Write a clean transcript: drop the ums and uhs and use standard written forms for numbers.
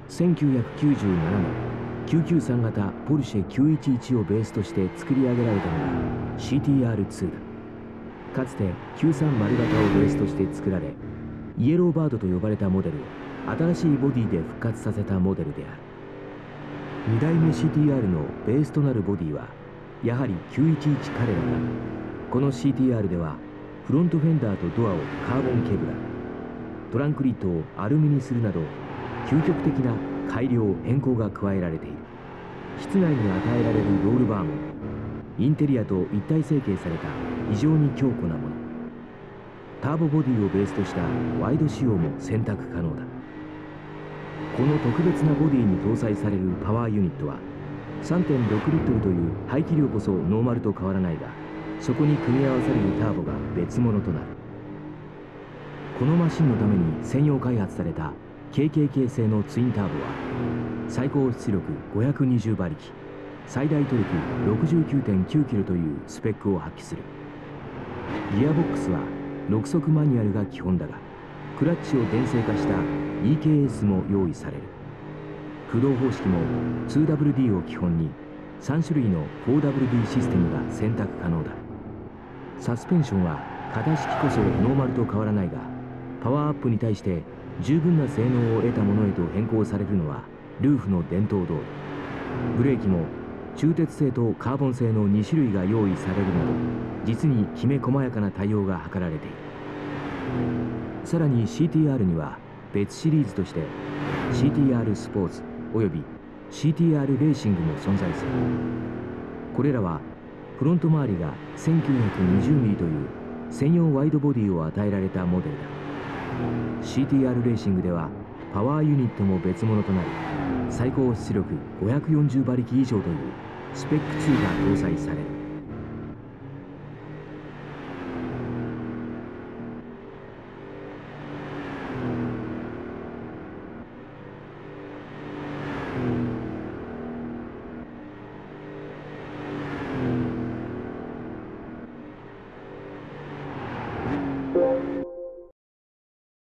1997年993型ポルシェ911をベースとして作り上げられたのが CTR2 だ。かつて930型をベースとして作られ、イエローバードと呼ばれたモデルを新しいボディで復活させたモデルである。2代目 CTR のベースとなるボディはやはり911カレラだ。この CTR ではフロントフェンダーとドアをカーボンケブラ、トランクリットをアルミにするなど究極的な改良変更が加えられている。室内に与えられるロールバーもインテリアと一体成形された非常に強固なもの。ターボボディをベースとしたワイド仕様も選択可能だ。この特別なボディに搭載されるパワーユニットは 3.6 リットルという排気量こそノーマルと変わらないが、そこに組み合わされるターボが別物となる。このマシンのために専用開発された KKK 製のツインターボは最高出力520馬力、最大トルク 69.9 キロというスペックを発揮する。ギアボックスは6速マニュアルが基本だが、クラッチを電性化した EKS も用意される。駆動方式も 2WD を基本に3種類の 4WD システムが選択可能だ。サスペンションは型式こそノーマルと変わらないが、パワーアップに対して十分な性能を得たものへと変更されるのはルーフの伝統通り。ブレーキも鋳鉄製とカーボン製の2種類が用意されるなど、実にきめ細やかな対応が図られている。さらに CTR には別シリーズとして CTR スポーツおよび CTR レーシングも存在する。これらはフロント周りが 1920mm という専用ワイドボディを与えられたモデルだ。CTR レーシングではパワーユニットも別物となり、最高出力540馬力以上というスペック2が搭載される。